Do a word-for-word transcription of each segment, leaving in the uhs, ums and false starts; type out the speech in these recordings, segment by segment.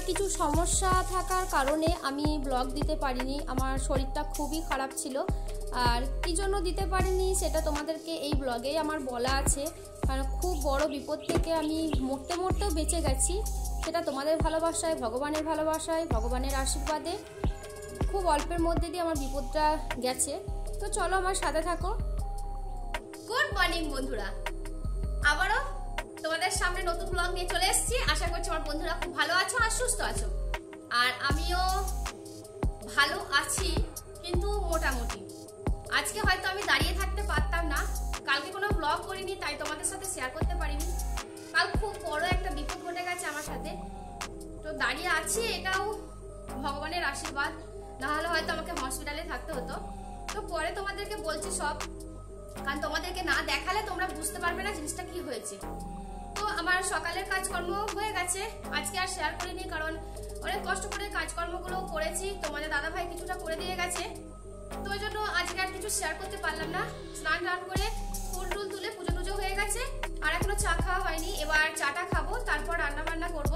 কিছু সমস্যা থাকার কারণে আমি ব্লগ দিতে পারিনি। আমার শরীরটা খুবই খারাপ ছিল, আর কী জন্য দিতে পারিনি সেটা তোমাদেরকে এই ব্লগেই আমার বলা আছে। কারণ খুব বড় বিপদ থেকে আমি মরতে মরতেও বেঁচে গেছি, সেটা তোমাদের ভালোবাসায়, ভগবানের ভালোবাসায়, ভগবানের আশীর্বাদে খুব অল্পের মধ্যে দিয়ে আমার বিপদটা গেছে। তো চলো আমার সাথে থাকো। গুড মর্নিং বন্ধুরা, আবারও তোমাদের সামনে নতুন ব্লগ নিয়ে চলে এসেছি। আশা করছি আমার বন্ধুরা খুব ভালো আছো আর সুস্থ আছো, আর আমিও ভালো আছি, কিন্তু মোটামুটি। আজকে হয়তো আমি দাঁড়িয়ে থাকতে পারতাম না, কালকে কোনো ব্লগ করিনি তাই তোমাদের সাথে শেয়ার করতে পারিনি। কাল খুব বড় একটা বিপদ ঘটে গেছে আমার সাথে, তো দাঁড়িয়ে আছি এটাও ভগবানের আশীর্বাদ, না হলে হয়তো আমাকে হসপিটালে থাকতে হতো। তো পরে তোমাদেরকে বলছি সব, কারণ তোমাদেরকে না দেখালে তোমরা বুঝতে পারবে না জিনিসটা কি হয়েছে। তো আমার সকালের কাজকর্ম হয়ে গেছে, আজকে আর শেয়ার করিনি, কারণ অনেক কষ্ট করে কাজকর্মগুলো করেছি, তোমাদের দাদা ভাই কিছুটা করে দিয়ে গেছে, তো ওই জন্য আজকে আর কিছু শেয়ার করতে পারলাম না। স্নান টান করে ফুল টুল তুলে পুজো টুজো হয়ে গেছে, আর এখনো চা খাওয়া হয়নি। এবার চাটা খাবো, তারপর রান্না বান্না করবো।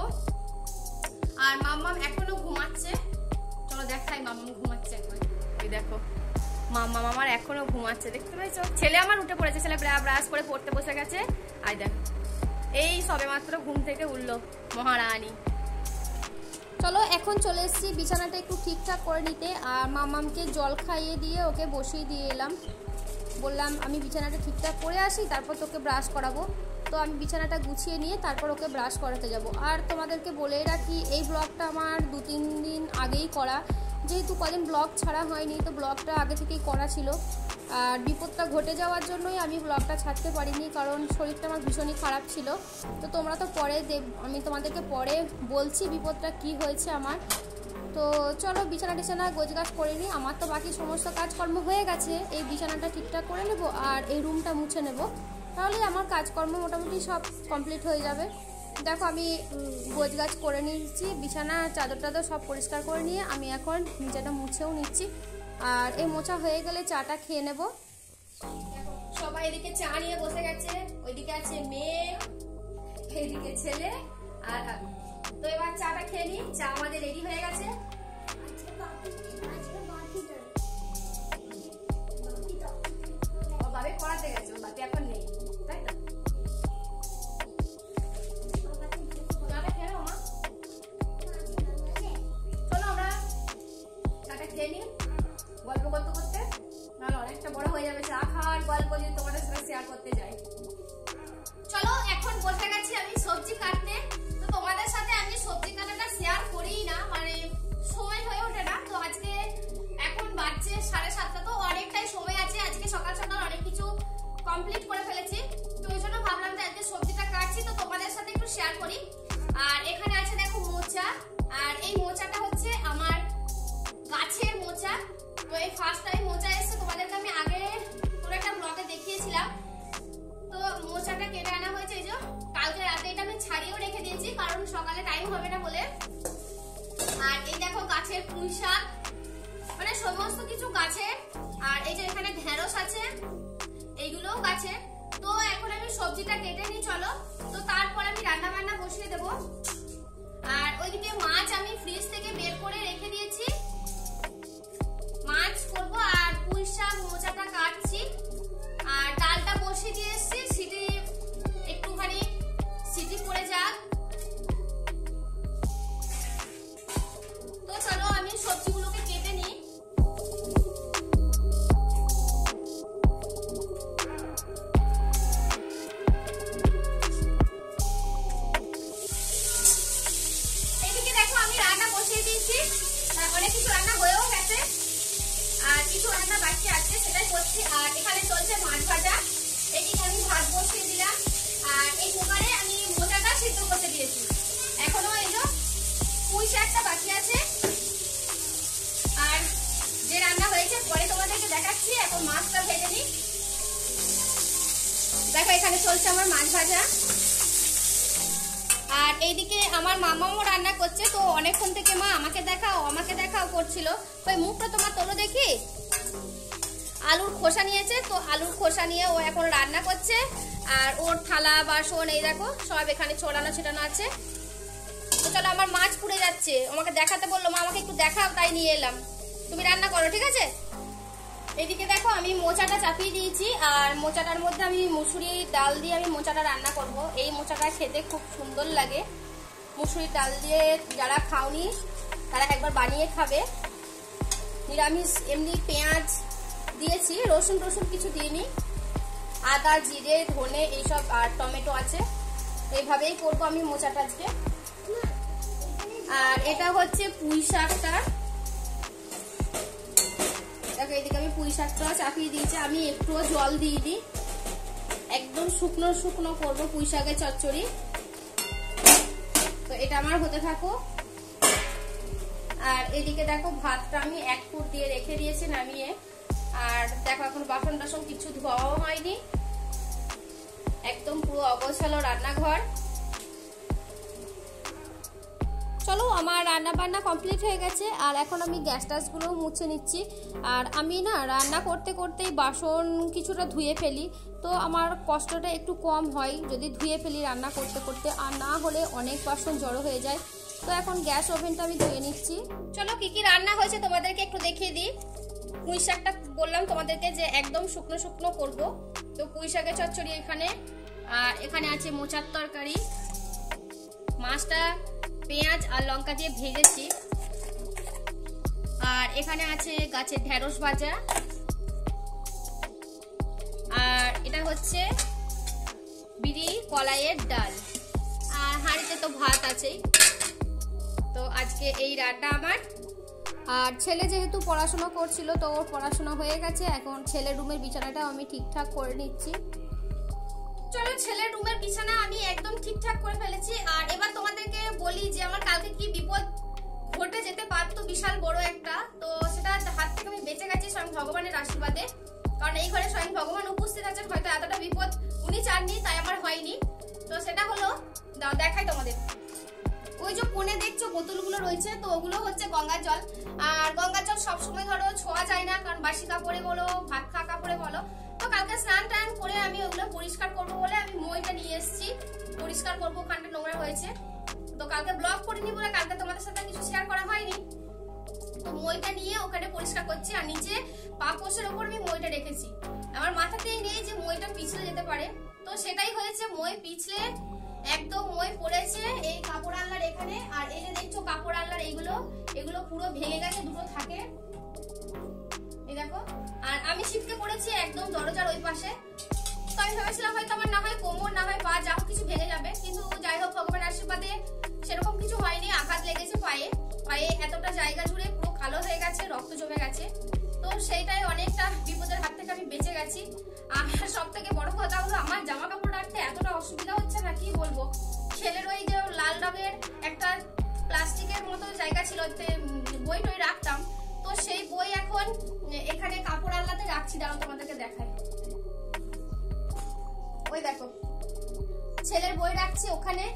আর মাম্মাম এখনো ঘুমাচ্ছে, চলো দেখাই মাম্মাম ঘুমাচ্ছে একবার। এই দেখো মাম্মাম আমার এখনো ঘুমাচ্ছে, দেখতে পেয়েছো? ছেলে আমার উঠে পড়েছে, ছেলে ব্রাশ করে পড়তে বসে গেছে। আর দেখো এই সবে মাত্র ঘুম থেকে উঠলো মহারানী। চলো এখন চলে এসেছি বিছানাটা একটু ঠিকঠাক করে নিতে, আর মামামকে জল খাইয়ে দিয়ে ওকে বসিয়ে দিয়ে এলাম। বললাম আমি বিছানাটা ঠিকঠাক করে আসি, তারপর তোকে ব্রাশ করাবো। তো আমি বিছানাটা গুছিয়ে নিয়ে তারপর ওকে ব্রাশ করাতে যাব। আর তোমাদেরকে বলে রাখি, এই ব্লগটা আমার দু তিন দিন আগেই করা, যেহেতু কদিন ব্লগ ছাড়া হয়নি, তো ব্লগটা আগে থেকেই করা ছিল। আর বিপদটা ঘটে যাওয়ার জন্যই আমি ব্লগটা ছাড়তে পারিনি, কারণ শরীরটা আমার ভীষণই খারাপ ছিল। তো তোমরা তো পরে দেখ, আমি তোমাদেরকে পরে বলছি বিপদটা কি হয়েছে আমার। তো চলো বিছানা টিছানা গোছগাছ করে নিই, আমার তো বাকি সমস্ত কাজকর্ম হয়ে গেছে। এই বিছানাটা ঠিকঠাক করে নেব আর এই রুমটা মুছে নেব, তাহলে আমার কাজকর্ম মোটামুটি সব কমপ্লিট হয়ে যাবে। দেখো আমি গোছগাছ করে নিয়েছি, বিছানা চাদর টাদর সব পরিষ্কার করে নিয়ে আমি এখন নিচেটা মুছেও নিচ্ছি। আর এই মোছা হয়ে গেলে চাটা খেয়ে নেব। সবাই এদিকে চা নিয়ে বসে গেছে, ওইদিকে আছে মেয়ে, এইদিকে ছেলে আর আমি। তো এবার চাটা খেয়ে নিই, চা আমাদের রেডি হয়ে গেছে। ও বাবে পড়াতে গেছে, ও বাপি এখন নেই, তাই তো? চাটা খেয়ে নাও মা, চলো আমরা চাটা খেয়ে নিই গল্প করতে করতে, নাহলে অনেকটা বড় হয়ে যাবে চা খাওয়ার গল্প যদি তোমাদের সাথে শেয়ার করতে যাই। চলো এখন বসে গেছি আমি সবজি কাটতে। তো তোমাদের সাথে আমি সবজি কাটাটা শেয়ার করিই না, মানে সময় হয়ে ওঠে না। তো আজকে এখন বাজছে সাড়ে সাতটা, তো অনেকটাই সময় আছে, আজকে সকাল সকাল অনেক কিছু কমপ্লিট করে ফেলেছি। তো ওই জন্য ভাবলাম যে আজকে সবজিটা কাটছি, তো তোমাদের সাথে একটু শেয়ার করি। আর এখানে আছে দেখো মোচা, আর এই মোচাটা হচ্ছে আমার গাছের মোচা। তো এই ফার্স্ট টাইম মোচা এসছে, তোমাদেরকে আমি আগে পুরো একটা ব্লগে দেখিয়েছিলাম। তো মোচাটা কেটে আনা হয়েছে, এই যে কালকে রাতে এটা আমি ছাড়িয়েও রেখে দিয়েছি, কারণ সকালে টাইম হবে না বলে। আর এই দেখো গাছের পুঁই শাক, মানে সমস্ত কিছু গাছে। আর এই যে এখানে ঢেঁড়স আছে, এইগুলোও গাছে। তো এখন আমি সবজিটা কেটে নিই চলো, তো তারপর আমি রান্না বান্না বসিয়ে দেবো। আর ওইদিকে মাছ আমি ফ্রিজ থেকে বের করে রেখে দিয়েছি, মাছ করবো। আর পুঁই শাক মোচাটা কাটছি, আর ডালটা বসিয়ে দিয়ে এসছি, সিটি একটুখানি সিটি পড়ে যাক। তো চলো আমি সবজিগুলোকে কেটে নিই। এদিকে দেখো আমি রান্না বসিয়ে দিয়েছি, অনেক কিছু রান্না হয়েও গেছে, আর কিছু রান্না বাকি আছে সেটাই করছি। আর এখানে চলছে মাছ ভাজা, এদিকে আমি ভাত বসিয়ে দিলাম। আর এই কুকারে আমি মোচাটা সিদ্ধ করতে দিয়েছি, এখনো এই যে পুঁই শাকটা বাকি আছে। আর যে রান্না হয়েছে পরে তোমাদেরকে দেখাচ্ছি, এখন মাছটা ভেজে নিই। দেখো এখানে চলছে আমার মাছ ভাজা, আর এইদিকে আমার মামাও রান্না করছে। তো অনেকক্ষণ থেকে মা আমাকে দেখাও আমাকে দেখাও করছিল, ওই মুখটা তোমার তোলো দেখি। আলুর খোসা নিয়েছে, তো আলুর খোসা নিয়ে ও এখন রান্না করছে। আর ওর থালা বাসন এই দেখো সব এখানে ছড়ানো ছিটানো আছে। তো চলো, আমার মাছ পুড়ে যাচ্ছে, আমাকে দেখাতে বললো, মা আমাকে একটু দেখাও, তাই নিয়ে এলাম। তুমি রান্না করো, ঠিক আছে? এদিকে দেখো আমি মোচাটা চাপিয়ে দিয়েছি, আর মোচাটার মধ্যে আমি মুসুরির ডাল দিয়ে আমি মোচাটা রান্না করব। এই মোচাটা খেতে খুব সুন্দর লাগে। মুসুরির ডাল দিয়ে যারা খাওনি তারা একবার বানিয়ে খাবে। নিরামিষ, এমনি পেঁয়াজ দিয়েছি, রসুন টসুন কিছু দিইনি, আদা জিরে ধনে এইসব আর টমেটো আছে। এইভাবেই করবো আমি মোচাটা আজকে। আর এটা হচ্ছে পুঁই শাকটা, দেখো এদিকে আমি পুঁই শাকটা চাপিয়ে দিয়েছি। আমি একটুও জল দিয়ে দিই, একদম শুকনো শুকনো করবো পুঁই শাকের চচ্চড়ি। তো এটা আমার হতে থাকো। আর এদিকে দেখো ভাতটা আমি এক ফুট দিয়ে রেখে দিয়েছি নামিয়ে। আর দেখো এখন বাসন টাসন কিছু ধোয়াও হয়নি, একদম পুরো অগোছালো রান্নাঘর। চলো, আমার রান্না বান্না কমপ্লিট হয়ে গেছে, আর এখন আমি গ্যাস টাসগুলো মুছে নিচ্ছি। আর আমি না রান্না করতে করতেই বাসন কিছুটা ধুয়ে ফেলি, তো আমার কষ্টটা একটু কম হয় যদি ধুয়ে ফেলি রান্না করতে করতে, আর না হলে অনেক বাসন জড়ো হয়ে যায়। তো এখন গ্যাস ওভেনটা আমি ধুয়ে নিচ্ছি। চলো, কি কি রান্না হয়েছে তোমাদেরকে একটু দেখিয়ে দিই। পুঁই শাকটা বললাম তোমাদেরকে যে একদম শুকনো শুকনো করব, তো পুঁই শাকের চচ্চড়ি এখানে। আর এখানে আছে মোচার তরকারি, মাছটা পেঁয়াজ আর লঙ্কা দিয়ে ভেজেছি। আর এখানে আছে গাছের ঢেঁড়স ভাজা। আর এটা হচ্ছে বিরি কলাইয়ের ডাল। আর হাঁড়িতে তো ভাত আছেই। তো আজকে এই রান্না আমার। আর ছেলে যেহেতু পড়াশোনা করছিল, তো ওর পড়াশোনা হয়ে গেছে, এখন ছেলের রুমের বিছানাটাও আমি ঠিকঠাক করে নিচ্ছি। চলো, ছেলের রুমের বিছানা আমি একদম ঠিকঠাক করে ফেলেছি। আর এবার তোমাদেরকে বলি যে আমার কালকে কি বিপদ ঘটে যেতে পারতো, বিশাল বড় একটা। তো সেটা হাত থেকে আমি বেঁচে গেছি স্বয়ং ভগবানের আশীর্বাদে, কারণ এই ঘরে স্বয়ং ভগবান উপস্থিত আছেন। হয়তো এতটা বিপদ উনি চাননি, তাই আমার হয়নি। তো সেটা হলো, দাও দেখাই তোমাদের। ওই যে কোণে দেখছো বোতলগুলো রয়েছে, তো ওগুলো হচ্ছে গঙ্গার জল। আর গঙ্গার জল সবসময় ধরো ছোঁয়া যায় না, কারণ বাসি কাপড়ে বলো, ভাত খাওয়া কাপড়ে বলো। তো কালকে স্নান টান করে আমি ওগুলো পরিষ্কার করবো বলে আমি মইটা নিয়ে এসেছি, পরিষ্কার করবো, ওখানটা নোংরা হয়েছে। তো কালকে ব্লগ করিনি বলে কালকে তোমাদের সাথে কিছু শেয়ার করা হয়নি। তো মইটা নিয়ে ওখানে পরিষ্কার করছি। আর নিচে পা পোষের ওপর আমি মইটা রেখেছি, আমার মাথাতেই নেই যে মইটা পিছলে যেতে পারে। তো সেটাই হয়েছে, মই পিছলে একদম মই পড়েছে এই কাপড় আল্লার এখানে। আর এই যে দেখছো কাপড় আল্লার এইগুলো, এগুলো পুরো ভেঙে গেছে, দুটো থাকে, এই দেখো। আর আমি ছিটকে পড়েছি একদম দরজার ওই পাশে। তো আমি ভেবেছিলাম হয়তো আমার না হয় কোমর না হয় পা যা হোক কিছু ভেঙে যাবে, কিন্তু যাই হোক ভগবানের আশীর্বাদে সেরকম কিছু হয়নি। আঘাত লেগেছে পায়ে, পায়ে এতটা জায়গা জুড়ে পুরো কালো হয়ে গেছে, রক্ত জমে গেছে। তো সেইটাই অনেকটা বিপদের হাত থেকে আমি বেঁচে গেছি। আর সব থেকে বড় কথা হলো আমার জামা কাপড় রাখতে এতটা অসুবিধা হচ্ছে না, কি বলবো। ছেলের ওই যে লাল রঙের একটা প্লাস্টিকের মতো জায়গা ছিল, বই টই রাখতাম, তো সেই বই এখন এখানে কাপড় আল্লাতে রাখছি। দাঁড়াও তোমাদেরকে দেখাই, ওই দেখো ছেলের বই রাখছি ওখানে।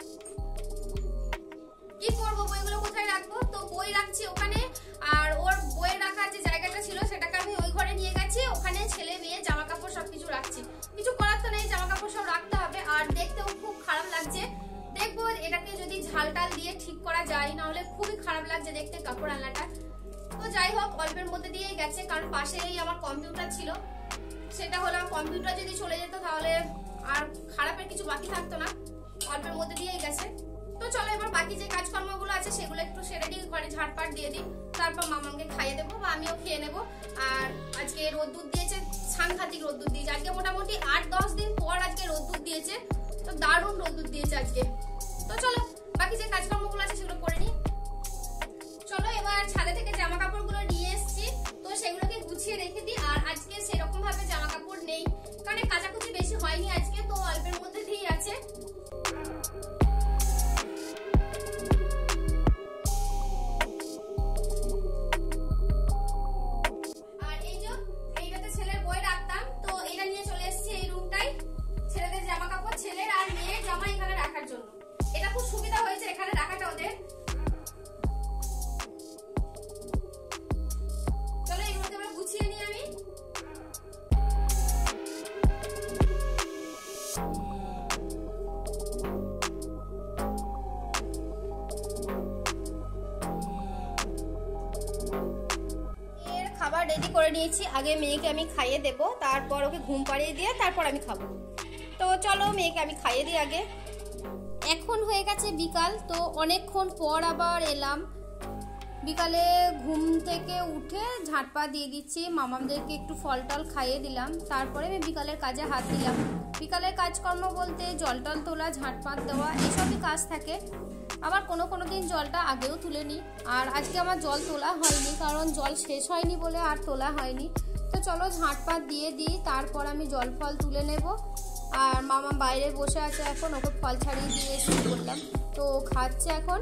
কি করবো, বইগুলো কোথায় রাখবো? তো বই রাখছি ওখানে। আর ওর বই রাখার যে জায়গাটা ছিল সেটাকে আমি ওই ঘরে নিয়ে গেছি, ওখানে ছেলে মেয়ে জামা কাপড় সবকিছু রাখছি। কিছু করার তো নেই, জামা কাপড় সব রাখতে হবে। আর দেখতেও খুব খারাপ লাগছে, দেখবো এটাকে যদি ঝাল টাল দিয়ে ঠিক করা যায়, না হলে খুবই খারাপ লাগছে দেখতে কাপড় আলনাটা। তো যাই হোক অল্পের মধ্যে দিয়েই গেছে, কারণ পাশেই আমার কম্পিউটার ছিল। সেটা হলো কম্পিউটার যদি চলে যেত তাহলে আর খারাপের কিছু বাকি থাকতো না, অল্পের মধ্যে দিয়েই গেছে। তো চলো এবার বাকি যে কাজকর্মগুলো আছে সেগুলো একটু সেরে দিই, ঘরে ঝাড়পাট দিয়ে দিই, তারপর মামাকে খাইয়ে দেবো বা আমিও খেয়ে নেবো। আর আজকে রোদ্দুর দিয়েছে, সাংঘাতিক রোদ্দুর দিয়েছে আজকে, মোটামুটি আট দশ দিন পর আজকে রোদ্দুর দিয়েছে, তো দারুণ রোদ্দুর দিয়েছে আজকে। তো চলো বাকি যে কাজকর্মগুলো আছে সেগুলো করে নিই। চলো এবার ছাদে থেকে জামা কাপড়গুলো নিয়ে এসেছি, তো সেগুলোকে গুছিয়ে রেখে দিই। আর আজকে সেরকম ভাবে জামা কাপড় নেই, কারণ কাচাকুচি বেশি হয়নি আজকে, তো অল্পের মধ্যে দিয়েই আছে। আর এই যে এইটাতে ছেলের বই রাখতাম, তো এটা নিয়ে চলে এসেছি এই রুমটাই, ছেলেদের জামা কাপড়, ছেলের আর মেয়ের জামা এখানে রাখার জন্য। এটা খুব সুবিধা হয়েছে এখানে রাখাটা ওদের। রেডি করে নিয়েছি। আগে মেয়েকে আমি খাইয়ে দেব, তারপর ওকে ঘুম পাড়িয়ে দিয়ে তারপর আমি খাবো। তো চলো মেয়েকে আমি খাইয়ে দিই আগে। এখন হয়ে গেছে বিকাল, তো অনেকক্ষণ পর আবার এলাম। বিকালে ঘুম থেকে উঠে ঝাঁটপা দিয়ে দিচ্ছি, মামামদেরকে একটু ফল টল খাইয়ে দিলাম, তারপরে আমি বিকালের কাজে হাত দিলাম। বিকালের কাজকর্ম বলতে জল টল তোলা, ঝাঁটপাত দেওয়া এইসবই কাজ থাকে। আবার কোনো কোনো দিন জলটা আগেও তুলে নিই, আর আজকে আমার জল তোলা হয়নি কারণ জল শেষ হয়নি বলে আর তোলা হয়নি। তো চলো ঝাঁটপাত দিয়ে দিই, তারপর আমি জল ফল তুলে নেব। আর মামা বাইরে বসে আছে, এখন ওকে ফল ছাড়িয়ে দিয়ে এসে করলাম, তো খাচ্ছে এখন।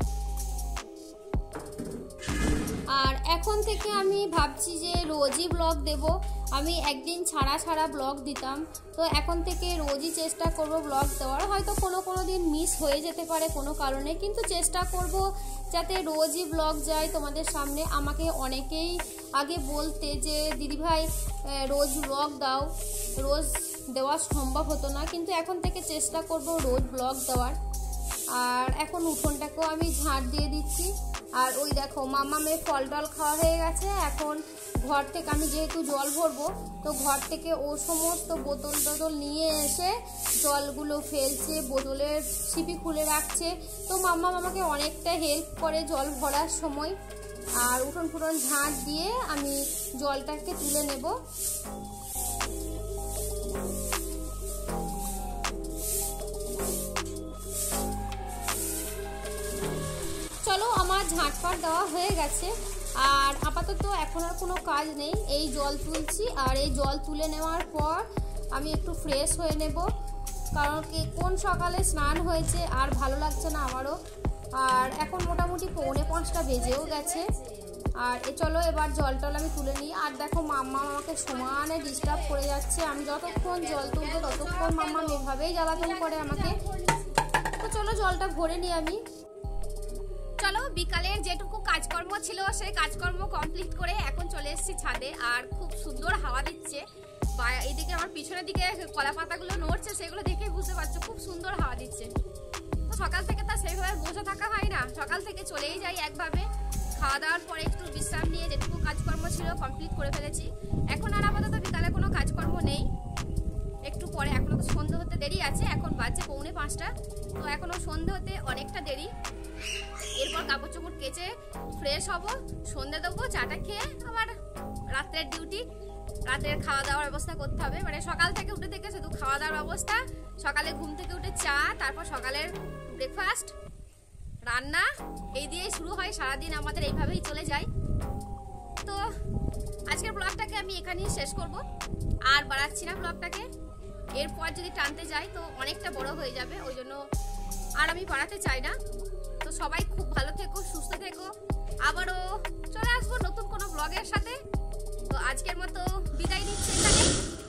আর এখন থেকে আমি ভাবছি যে রোজই ব্লগ দেব। আমি একদিন ছাড়া ছাড়া ব্লগ দিতাম, তো এখন থেকে রোজই চেষ্টা করব ব্লগ দেওয়ার। হয়তো কোনো কোনো দিন মিস হয়ে যেতে পারে কোনো কারণে, কিন্তু চেষ্টা করব যাতে রোজই ব্লগ যায় তোমাদের সামনে। আমাকে অনেকেই আগে বলতে যে দিদিভাই রোজ ব্লগ দাও, রোজ দেওয়া সম্ভব হতো না, কিন্তু এখন থেকে চেষ্টা করব রোজ ব্লগ দেওয়ার। আর এখন উঠোনটাকেও আমি ঝাঁট দিয়ে দিচ্ছি। আর ওই দেখো মামা মেয়ে ফল টল খাওয়া হয়ে গেছে। এখন ঘর থেকে আমি যেহেতু জল ভরবো, তো ঘর থেকে ও সমস্ত বোতল টোতল নিয়ে এসে জলগুলো ফেলছে, বোতলের ছিপি খুলে রাখছে। তো মাম্মা আমাকে অনেকটা হেল্প করে জল ভরার সময়। আর উঠোন ফুটন ঝাঁট দিয়ে আমি জলটাকে তুলে নেব। চলো আমার ঝাঁটপাট দেওয়া হয়ে গেছে, আর আপাতত এখন আর কোনো কাজ নেই। এই জল তুলছি, আর এই জল তুলে নেওয়ার পর আমি একটু ফ্রেশ হয়ে নেব, কারণ কি কোন সকালে স্নান হয়েছে আর ভালো লাগছে না আমারও। আর এখন মোটামুটি পৌনে পাঁচটা বেজেও গেছে। আর এ চলো এবার জল টল আমি তুলে নিই। আর দেখো মাম্মা আমাকে সমানে ডিস্টার্ব করে যাচ্ছে, আমি যতক্ষণ জল তুলবো ততক্ষণ মাম্মা এভাবেই জ্বালাতন করে আমাকে। তো চলো জলটা ভরে নিই আমি। চলো বিকালের যেটুকু কাজকর্ম ছিল সেই কাজকর্ম কমপ্লিট করে এখন চলে এসেছি ছাদে। আর খুব সুন্দর হাওয়া দিচ্ছে, বা এইদিকে আমার পিছনের দিকে কলা পাতাগুলো নড়ছে, সেগুলো দেখে বুঝতে পারছো খুব সুন্দর হাওয়া দিচ্ছে। তো সকাল থেকে তো সেইভাবে বসে থাকা হয় না, সকাল থেকে চলেই যাই একভাবে। খাওয়া দাওয়ার পরে একটু বিশ্রাম নিয়ে যেটুকু কাজকর্ম ছিল কমপ্লিট করে ফেলেছি। এখন আর আপাতত বিকালে কোনো কাজকর্ম নেই, একটু পরে, এখনো তো সন্ধ্যে হতে দেরি আছে, এখন বাজছে পৌনে পাঁচটা, তো এখনো সন্ধ্যে হতে অনেকটা দেরি। এরপর কাপড় চোপড় কেচে ফ্রেশ হব, সন্ধ্যে দেবো, চাটা খেয়ে আবার রাত্রের ডিউটি, রাতের খাওয়া দাওয়ার ব্যবস্থা করতে হবে। মানে সকাল থেকে উঠে থেকে শুধু খাওয়া দাওয়ার ব্যবস্থা, সকালে ঘুম থেকে উঠে চা, তারপর সকালের ব্রেকফাস্ট, রান্না, এই দিয়েই শুরু হয় সারাদিন আমাদের, এইভাবেই চলে যায়। তো আজকের ব্লগটাকে আমি এখানেই শেষ করব, আর বাড়াচ্ছি না ব্লগটাকে। এরপর যদি টানতে যাই তো অনেকটা বড় হয়ে যাবে, ওই জন্য আর আমি বাড়াতে চাই না। তো সবাই খুব ভালো থেকো, সুস্থ থেকো, আবারও চলে আসবো নতুন কোনো ব্লগের সাথে। তো আজকের মতো বিদায় নিচ্ছি এখানে।